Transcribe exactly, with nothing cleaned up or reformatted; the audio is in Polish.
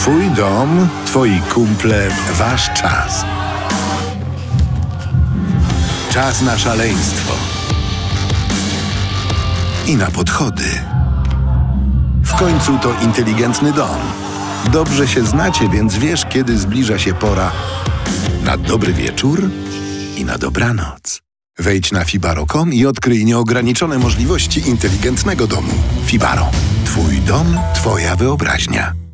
Twój dom, twoi kumple, wasz czas. Czas na szaleństwo. I na podchody. W końcu to inteligentny dom. Dobrze się znacie, więc wiesz, kiedy zbliża się pora na dobry wieczór i na dobranoc. Wejdź na fibaro kropka com i odkryj nieograniczone możliwości inteligentnego domu. Fibaro. Twój dom, twoja wyobraźnia.